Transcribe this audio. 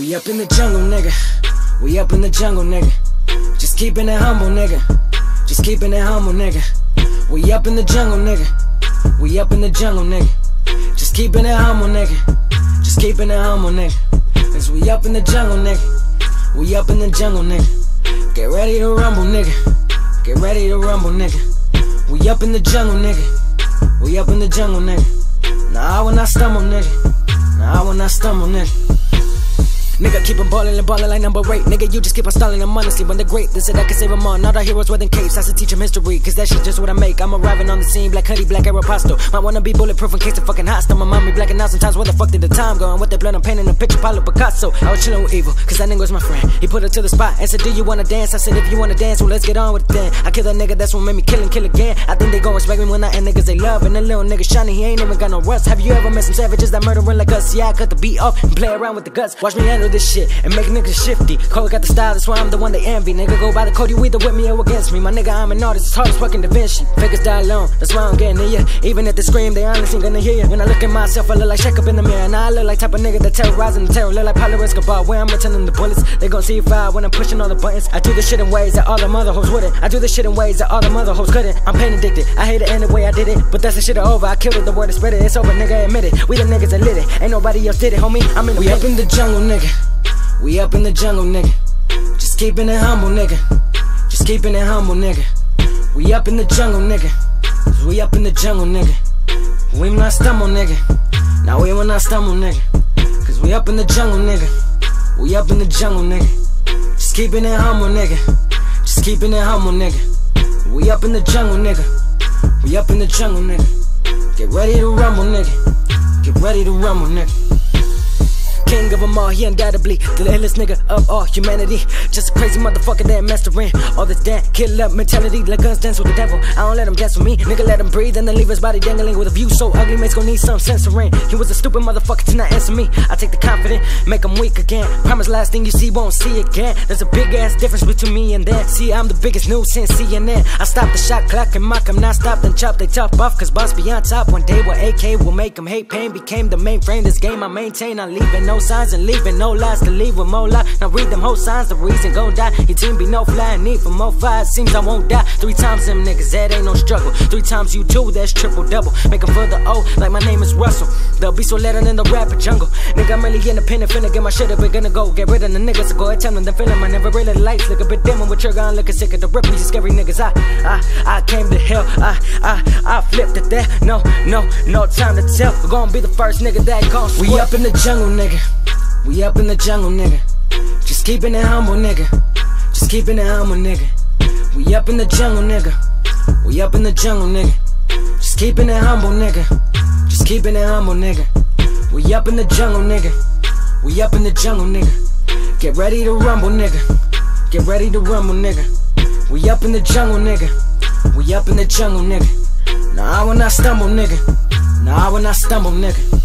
We up in the jungle, nigga. We up in the jungle, nigga. Just keeping it humble, nigga. Just keeping it humble, nigga. We up in the jungle, nigga. We up in the jungle, nigga. Just keeping it humble, nigga. Just keeping it humble, nigga. Cause we up in the jungle, nigga. We up in the jungle, nigga. Get ready to rumble, nigga. Get ready to rumble, nigga. We up in the jungle, nigga. We up in the jungle, nigga. Nah, I will not stumble, nigga. Nah, I will not stumble, nigga. Nigga, keep on ballin' and ballin' like number 8. Nigga, you just keep on stalling them honestly. When they're great, they said I can save them all. Not our heroes wearing capes, I should teach them history. Cause that shit just what I make. I'm arriving on the scene, black hoodie, black Aeropostale. Might wanna be bulletproof in case the fucking hostile. My mommy blacking out sometimes. Where the fuck did the time go? And with the blood I'm painting a picture, Pablo Picasso. I was chillin' with Evil, cause that nigga was my friend. He put her to the spot and said, do you wanna dance? I said, if you wanna dance, well let's get on with it then. I killed that nigga, that's what made me kill again. I think they gon' respect me when I end niggas they love. And that little nigga shiny, he ain't even got no rust. Have you ever met some savages that murdering like us? Yeah, I cut the beat off and play around with the guts. Watch me handle this shit and make niggas shifty. Cole got the style, that's why I'm the one they envy. Nigga go by the code, you either with me or against me. My nigga, I'm an artist, it's hard as fucking Da Vinci. Fakers die alone, that's why I'm getting to you. Even if they scream, they honestly ain't gonna hear you. When I look at myself, I look like Shake up in the mirror. Now I look like type of nigga that terrorizing the terror. Look like Pablo Escobar, where I'm returning the bullets. They gon' see fire when I'm pushing all the buttons. I do this shit in ways that all the mother hoes wouldn't. I do this shit in ways that all the mother hoes couldn't. I'm pain addicted, I hate it any way I did it. But that's the shit over, I killed it, the word is spread it. It's over, nigga, admit it. We the niggas that lit it, ain't nobody else did it, homie. I'm in the We up in the jungle, nigga. We up in the jungle, nigga. Just keeping it humble, nigga. Just keeping it humble, nigga. We up in the jungle, nigga. We up in the jungle, nigga. We will not stumble, nigga. Now we will not stumble, nigga. Cause we up in the jungle, nigga. We up in the jungle, nigga. Just keeping it humble, nigga. Just keeping it humble, nigga. We up in the jungle, nigga. We up in the jungle, nigga. Get ready to rumble, nigga. Get ready to rumble, nigga. King of them all, he undoubtedly the illest nigga of all humanity. Just a crazy motherfucker that mastering all this damn kill up mentality. Let guns dance with the devil, I don't let him dance with me. Nigga, let him breathe and then leave his body dangling with a view so ugly, mate's gon' need some censoring. He was a stupid motherfucker to not answer me. I take the confident, make him weak again. Promise last thing you see won't see again. There's a big ass difference between me and them. See, I'm the biggest news since CNN. I stop the shot clock and mock him, not stop then chop they top off. Cause boss be on top one day with AK will make him hate. Pain became the mainframe, this game I maintain. I'm leaving no signs and leaving no lies to leave with more lies. Now read them whole signs, the reason gon' die. Your team be no fly, need for more fire. Seems I won't die. 3 times them niggas, that ain't no struggle. 3 times you too, that's triple double. Make them further O, like my name is Russell. They'll be so lettered in the rapper jungle. Nigga, I'm really independent, finna get my shit up, we gonna go. Get rid of the niggas, so go ahead, tell them the feeling. I never really lights, look a bit dim with trigger, I'm looking sick of the rip. These scary niggas, I came to hell, I flipped it there. No time to tell. We're gonna be the first nigga that gon' squat. We up in the jungle, nigga. We up in the jungle, nigga. Just keeping it humble, nigga. Just keeping it humble, nigga. We up in the jungle, nigga. We up in the jungle, nigga. Just keeping it humble, nigga. Just keeping it humble, nigga. We up in the jungle, nigga. We up in the jungle, nigga. Get ready to rumble, nigga. Get ready to rumble, nigga. We up in the jungle, nigga. We up in the jungle, nigga. Nah, I will not stumble, nigga. Nah, I will not stumble, nigga.